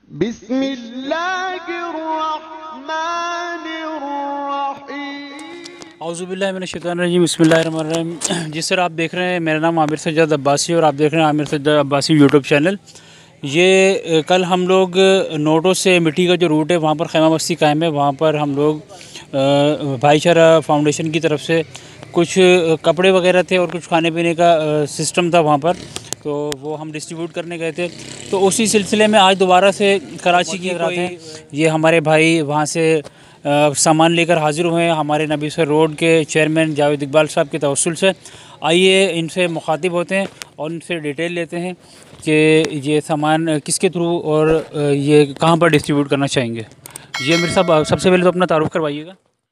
बिस्मिल्लाहिर्रहमानिर्रहीम। औज़ुबिल्लाहिमिनश्शैतानिर्रजीम। बिस्मिल्लाहिर्रहमानिर्रहीम। जी सर, आप देख रहे हैं, मेरा नाम आमिर सज्जाद अब्बासी और आप देख रहे हैं आमिर सज्जाद अब्बासी यूट्यूब चैनल। ये कल हम लोग नोटों से मिट्टी का जो रूट है वहाँ पर खैमा बस्ती कायम है, वहाँ पर हम लोग भाईचारा फाउंडेशन की तरफ से कुछ कपड़े वगैरह थे और कुछ खाने पीने का सिस्टम था वहाँ पर, तो वो हम डिस्ट्रीब्यूट करने गए थे। तो उसी सिलसिले में आज दोबारा से कराची की तरफ हैं, ये हमारे भाई वहाँ से सामान लेकर हाज़िर हुए हैं हमारे नबीसर रोड के चेयरमैन जावेद इकबाल साहब के तवस्सुल से। आइए इनसे मुखातिब होते हैं और इनसे डिटेल लेते हैं कि ये सामान किसके थ्रू और ये कहाँ पर डिस्ट्रीब्यूट करना चाहेंगे। जी अमीर साहब, सबसे पहले तो अपना तारुफ करवाइएगा।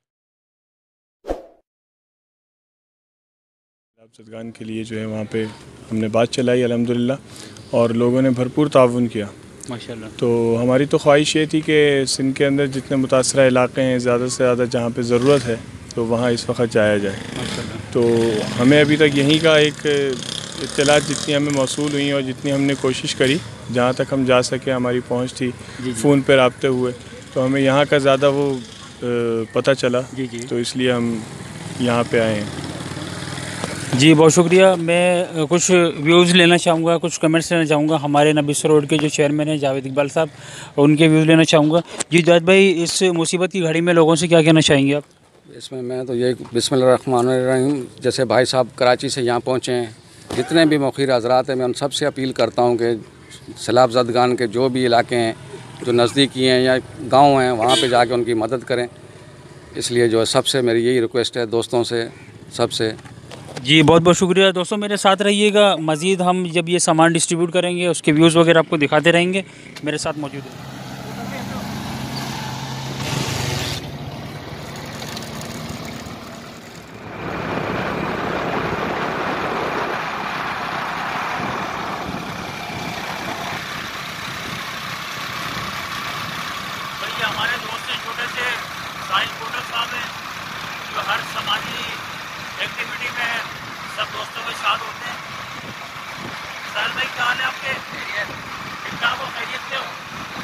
सदगान के लिए जो है वहाँ पे हमने बात चलाई अल्हम्दुलिल्लाह, और लोगों ने भरपूर ताउन किया माशाल्लाह। तो हमारी तो ख्वाहिश ये थी कि सिंध के अंदर जितने मुतासरा इलाके हैं, ज़्यादा से ज़्यादा जहाँ पे ज़रूरत है तो वहाँ इस वक्त जाया जाए। तो हमें अभी तक यहीं का एक इत्तलात जितनी हमें मौसूल हुई और जितनी हमने कोशिश करी, जहाँ तक हम जा सके, हमारी पहुँच थी फ़ोन पर रब्ते हुए, तो हमें यहाँ का ज़्यादा वो पता चला, तो इसलिए हम यहाँ पर आए हैं। जी बहुत शुक्रिया। मैं कुछ व्यूज़ लेना चाहूँगा, कुछ कमेंट्स लेना चाहूँगा। हमारे नबीसर रोड के जो चेयरमैन हैं जावेद इकबाल साहब, उनके व्यूज़ लेना चाहूँगा। जी जावेद भाई, इस मुसीबत की घड़ी में लोगों से क्या कहना चाहेंगे आप? इसमें मैं तो ये बिस्मिल्लाहिर्रहमानिर्रहीम, जैसे भाई साहब कराची से यहाँ पहुँचे हैं, जितने भी मुखिर हज़रात हैं, मैं उन सब से अपील करता हूँ कि सैलाब ज़दगान के जो भी इलाके हैं, जो नज़दीकी हैं या गाँव हैं, वहाँ पर जाके उनकी मदद करें। इसलिए जो है सबसे मेरी यही रिक्वेस्ट है, दोस्तों से, सबसे। जी बहुत बहुत शुक्रिया। दोस्तों मेरे साथ रहिएगा, मज़ीद हम जब ये सामान डिस्ट्रीब्यूट करेंगे उसके व्यूज़ वगैरह आपको दिखाते रहेंगे। मेरे साथ मौजूद है। हमारे दोस्त हैं छोटे से साहिल कोटक साहब हैं, जो हर समाजी एक्टिविटी में सब दोस्तों के साथ होते हैं। साहिल भाई, क्या हाल है आपके? ठीक ठाक हो? खैरियत से हो?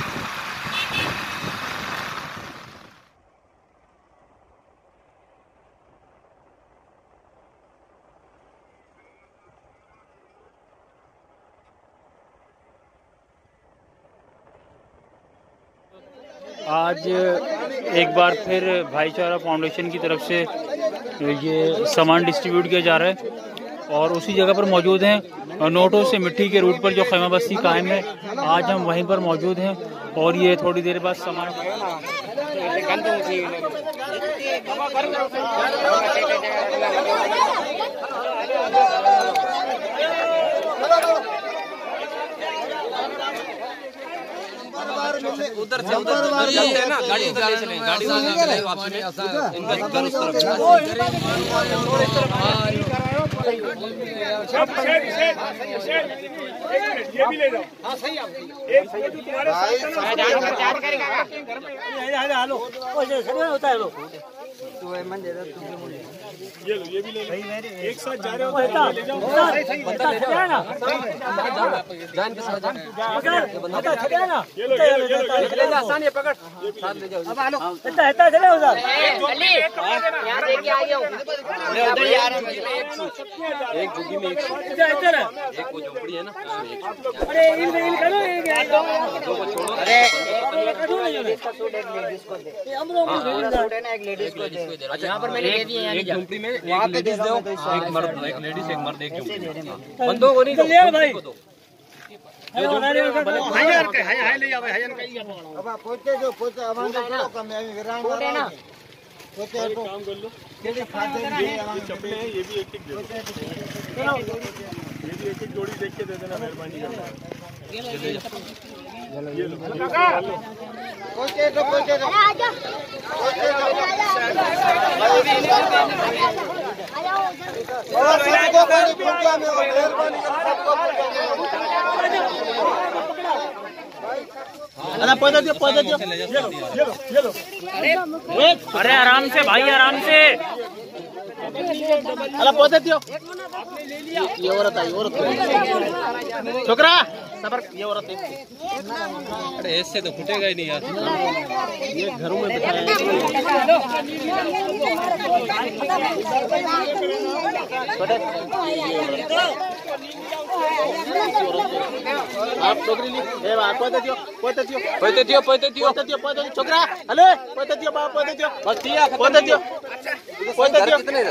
आज एक बार फिर भाईचारा फाउंडेशन की तरफ से ये सामान डिस्ट्रीब्यूट किया जा रहा है और उसी जगह पर मौजूद हैं। नोटों से मिट्टी के रूट पर जो खैमा बस्ती कायम है, आज हम वहीं पर मौजूद हैं और ये थोड़ी देर बाद सामान उधर से है ना, गाड़ी उधर ले चलें, गाड़ी उधर ले चलें वापस में, इनका घर उस तरफ। ये भी ले जाओ। हां सही है, एक तो तुम्हारे साथ जान करेगा। हेलो ओ ये सब होता है। लो तो मन दे दो, ये लो, ये भी ले लो, एक साथ जा रहे हो तो ले जाओ। सही बता दे ना, जान के साथ जा, ये बंदा छड़िया ना, ये लो ले जा, आसान है, पकड़ साथ ले जाओ। अब आलो इतना चले उधर जल्दी यहां लेके आ जाओ। मैं उधर जा रहा हूं, एक झुग्गी में एक इधर है, एक वो झोपड़ी है ना, अरे इन करो, अरे इसका सूट एक लेडीज को दे, ये अमरो में सूट है ना, एक लेडीज को दे। अच्छा यहाँ पर मैंने दे दिए, एक झोपड़ी में वहां पे दे दो, एक मर्द, एक लेडीज, एक मर्द, एक झोपड़ी। बंदों को नहीं दो भाई, हायर के हाय ले जाओ, हायर का ही अब पोते जो पोते अमान को कम है, विरान है ना, पोते को काम कर लो। ये खाते हैं, ये चप्पलें हैं, ये भी एक एक दे दो, चलो ये भी एक एक जोड़ी देख के दे देना, मेहरबानी करना। ये लो पोते दो, पोते दो, आ जा पोते दो, और सबको कोई पूछा में मेहरबानी करना, सबको अरे पौधा दियो, पौधा दियो, ये लो। अरे आराम से भाई, आराम से। अला पहुंचे दियो ये औरत आई छोकरा सबर ये औरत है अरे ऐसे तो फूटेगा ही नहीं यार ये घरों में बिठाया आप छोकरी ली ए बा पहुंचे दियो छोकरा हेलो पहुंचे दियो बाप पहुंचे दियो बस दिया पहुंचे दियो कितने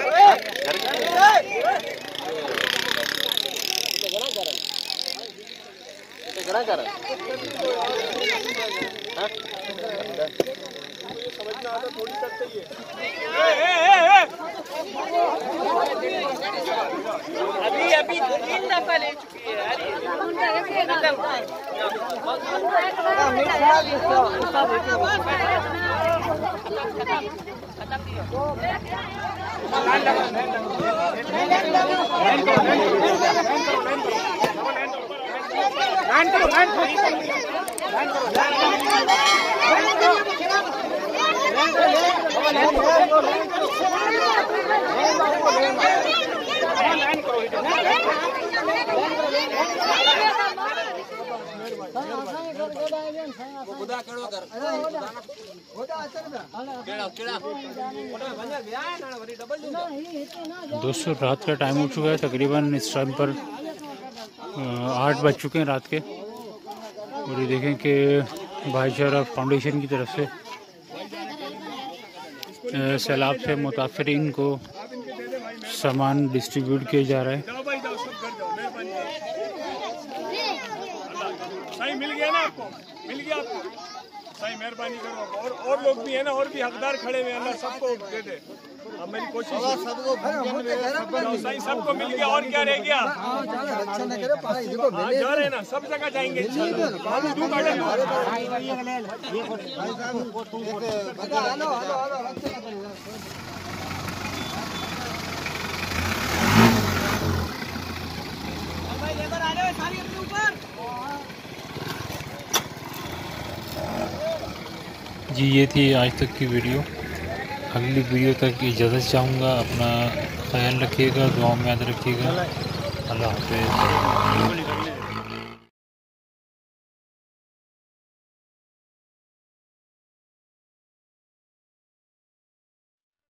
घरा कर समझना आता थोड़ी करते ही अभी 3 दफा ले चुकी है दोस्तों रात का टाइम हो चुका है, तकरीबन इस टाइम पर 8 बज चुके हैं रात के। और ये देखें कि भाईचारा फाउंडेशन की तरफ से सैलाब से मुतासरीन को सामान डिस्ट्रीब्यूट किया जा रहा है। सही मिल गया ना आपको, मिल गया आपको, सही मेहरबानी करो। और लोग भी है ना, और भी हकदार खड़े हुए, अल्लाह सबको दे दे। अब मेरी कोशिश सही सबको मिल गया, और क्या रह गया। जा रहे ना, सब जगह जाएंगे जी। ये थी आज तक की वीडियो। अगली वीडियो तक इजाज़त चाहूँगा। अपना ख्याल रखिएगा, दुआ में याद रखिएगा। अल्लाह हाफ़िज़।